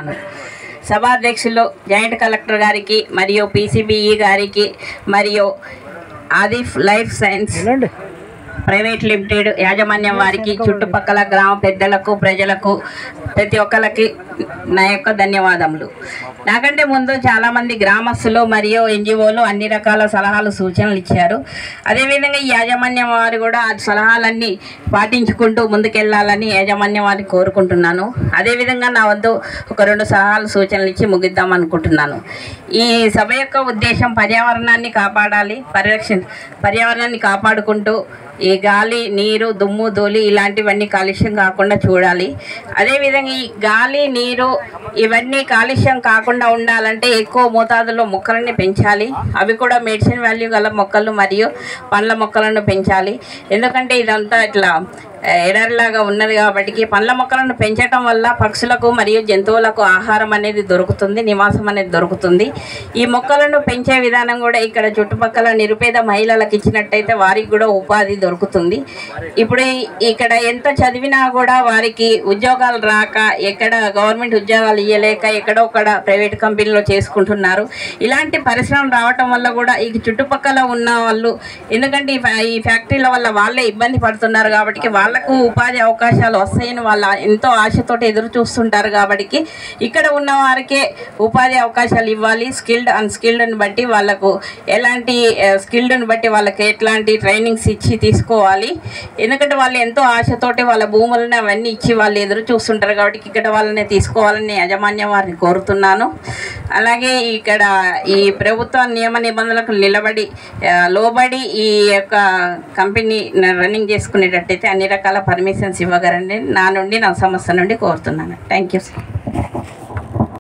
సభాధ్యక్షులు joint collector గారికి మరియు పీసీబీఈ గారికి మరియు Adif life science private limited యాజమాన్యం వారికి, చుట్టుపక్కల గ్రామ పెద్దలకు, ప్రజలకు, ప్రతి ఒక్కరికి నా యొక్క ధన్యవాదములు. నాకంటే ముందు చాలామంది గ్రామస్తులు మరియు ఎన్జిఓలు అన్ని రకాల సలహాలు సూచనలు ఇచ్చారు. అదేవిధంగా ఈ యాజమాన్యం వారు కూడా ఆ సలహాలన్నీ పాటించుకుంటూ ముందుకెళ్లాలని యాజమాన్యం వారిని కోరుకుంటున్నాను. అదేవిధంగా నా వద్ద ఒక 2 సలహాలు సూచనలు ఇచ్చి ముగిద్దాం అనుకుంటున్నాను. ఈ సభ యొక్క ఉద్దేశం పర్యావరణాన్ని కాపాడాలి, పర్యావరణాన్ని కాపాడుకుంటూ ఈ గాలి, నీరు, దుమ్ము, ధూళి ఇలాంటివన్నీ కాలుష్యం కాకుండా చూడాలి. అదేవిధంగా ఈ గాలి, నీరు ఇవన్నీ కాలుష్యం కాకుండా ఉండాలంటే ఎక్కువ మోతాదులో మొక్కలని పెంచాలి. అవి కూడా మెడిసిన్ వాల్యూ గల మొక్కలు మరియు పండ్ల మొక్కలను పెంచాలి. ఎందుకంటే ఇదంతా ఇట్లా ఎడర్లాగా ఉన్నది కాబట్టి పండ్ల మొక్కలను పెంచడం వల్ల పక్షులకు మరియు జంతువులకు ఆహారం అనేది దొరుకుతుంది, నివాసం అనేది దొరుకుతుంది. ఈ మొక్కలను పెంచే విధానం కూడా ఇక్కడ చుట్టుపక్కల నిరుపేద మహిళలకు ఇచ్చినట్టయితే వారికి కూడా ఉపాధి దొరుకుతుంది. ఇప్పుడు ఇక్కడ ఎంత చదివినా కూడా వారికి ఉద్యోగాలు రాక, ఎక్కడ గవర్నమెంట్ ఉద్యోగాలు ఇవ్వలేక ఎక్కడొక్కడ ప్రైవేట్ కంపెనీలో చేసుకుంటున్నారు. ఇలాంటి పరిశ్రమలు రావటం వల్ల కూడా ఈ చుట్టుపక్కల ఉన్న వాళ్ళు, ఎందుకంటే ఈ ఫ్యాక్టరీల వల్ల వాళ్ళే ఇబ్బంది పడుతున్నారు కాబట్టి వాళ్ళకు ఉపాధి అవకాశాలు వస్తాయని వాళ్ళు ఎంతో ఆశతోటి ఎదురు చూస్తుంటారు. కాబట్టి ఇక్కడ ఉన్న వారికే ఉపాధి అవకాశాలు ఇవ్వాలి. స్కిల్డ్ అన్స్కిల్డ్ని బట్టి వాళ్ళకు ఎలాంటి స్కిల్డ్ని బట్టి వాళ్ళకి ఎట్లాంటి ట్రైనింగ్స్ ఇచ్చి తీసుకోవాలి. ఎందుకంటే వాళ్ళు ఎంతో ఆశతోటి వాళ్ళ భూములను అవన్నీ ఇచ్చి వాళ్ళు ఎదురు చూస్తుంటారు. కాబట్టి ఇక్కడ వాళ్ళని తీసుకోవాలని యాజమాన్యం వారిని కోరుతున్నాను. అలాగే ఇక్కడ ఈ ప్రభుత్వ నియమ నిబంధనలకు లోబడి ఈ యొక్క కంపెనీ రన్నింగ్ చేసుకునేటట్టయితే అన్ని రకాల పర్మిషన్స్ ఇవ్వగలని నా సంస్థ నుండి కోరుతున్నాను. Thank you.